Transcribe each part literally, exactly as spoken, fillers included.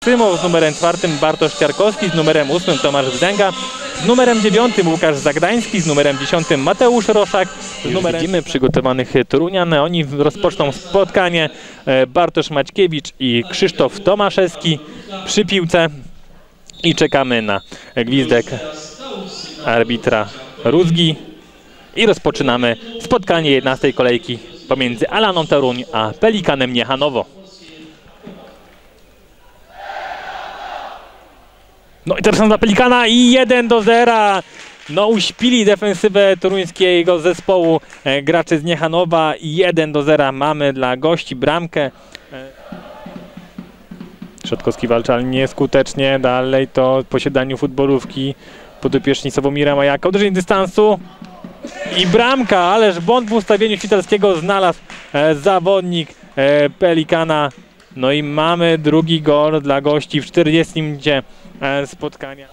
Maksymow, z numerem czwartym Bartosz Ciarkowski, z numerem ósmym Tomasz Wzdęga, z numerem dziewiątym Łukasz Zagdański, z numerem dziesiątym Mateusz Roszak. Z numerem... Widzimy przygotowanych Torunian, oni rozpoczną spotkanie. Bartosz Maćkiewicz i Krzysztof Tomaszewski przy piłce i czekamy na gwizdek arbitra Rózgi i rozpoczynamy spotkanie jedenastej kolejki pomiędzy Alaną Toruń a Pelikanem Niechanowo. No i teraz na Pelikana i jeden do zera. No uśpili defensywę toruńskiego zespołu e, gracze z Niechanowa i jeden do zera mamy dla gości bramkę. Trzatkowski walczy, ale nieskutecznie. Dalej to w posiadaniu futbolówki podopieczni Sławomira Majaka. Uderzenie dystansu i bramka, ależ błąd w ustawieniu Świtalskiego znalazł e, zawodnik e, Pelikana. No i mamy drugi gol dla gości w czterdziestej minucie e, spotkania.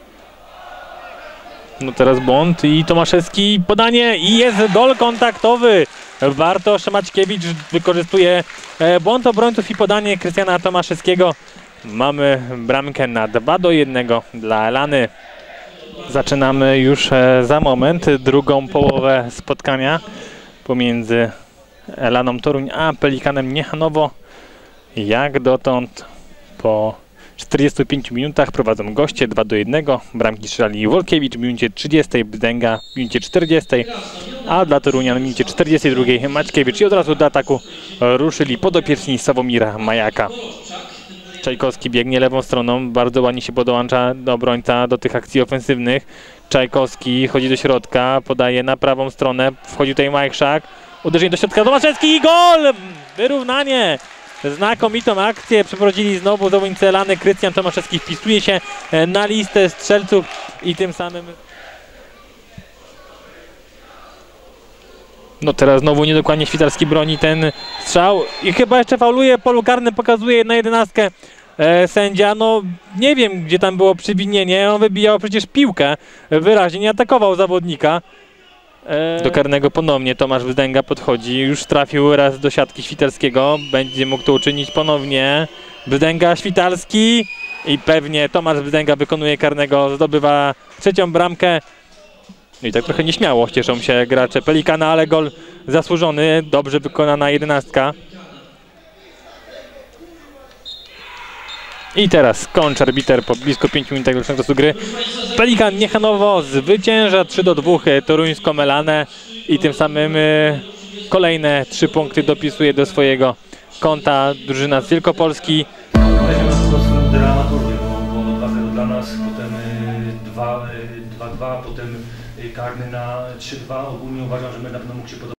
No teraz błąd i Tomaszewski podanie i jest gol kontaktowy. Bartosz Maćkiewicz wykorzystuje e, błąd obrońców i podanie Krystiana Tomaszewskiego. Mamy bramkę na dwa do jednego dla Elany. Zaczynamy już e, za moment drugą połowę spotkania pomiędzy Elaną Toruń a Pelikanem Niechanowo. Jak dotąd po czterdziestu pięciu minutach prowadzą goście dwa do jednego. Bramki strzelali Wolkiewicz w minucie trzydziestej, Bzdęga w minucie czterdziestej, a dla Torunian w minucie czterdziestej drugiej Maćkiewicz i od razu do ataku ruszyli podopieczni Sławomira Majaka. Czajkowski biegnie lewą stroną, bardzo ładnie się podłącza do obrońca do tych akcji ofensywnych. Czajkowski chodzi do środka, podaje na prawą stronę, wchodzi tutaj Majchrzak, uderzenie do środka, Tomaszewski i gol! Wyrównanie! Znakomitą akcję przeprowadzili znowu zawodnicy Elany. Krystian Tomaszewski wpisuje się na listę strzelców i tym samym... No teraz znowu niedokładnie Świtalski broni ten strzał i chyba jeszcze fauluje, polu karne pokazuje na jedenastkę e, sędzia. No nie wiem, gdzie tam było przewinienie, on wybijał przecież piłkę, wyraźnie nie atakował zawodnika. Do karnego ponownie Tomasz Wzdęga podchodzi, już trafił raz do siatki Świtalskiego, będzie mógł to uczynić ponownie. Wzdęga, Świtalski i pewnie Tomasz Wzdęga wykonuje karnego, zdobywa trzecią bramkę. No i tak trochę nieśmiało cieszą się gracze Pelikana, ale gol zasłużony, dobrze wykonana jedenastka. I teraz kończy arbiter po blisko pięciu minutach rocznego czasu gry. Pelikan Niechanowo zwycięża trzy do dwóch toruńską Elanę i tym samym y, kolejne trzy punkty dopisuje do swojego konta drużyna z Wielkopolski. Dramaturgię, bo, bo dwa zero dla nas, potem dwa dwa, potem karny na trzy dwa. Ogólnie uważam, że my na pewno mógł się podobać.